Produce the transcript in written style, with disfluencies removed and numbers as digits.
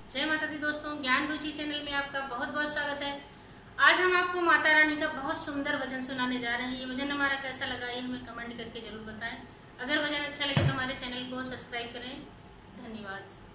जय माता दी दोस्तों, ज्ञान रुचि चैनल में आपका बहुत बहुत स्वागत है। आज हम आपको माता रानी का बहुत सुंदर भजन सुनाने जा रहे हैं। ये भजन हमारा कैसा लगा ये हमें कमेंट करके जरूर बताएं। अगर भजन अच्छा लगे तो हमारे चैनल को सब्सक्राइब करें। धन्यवाद।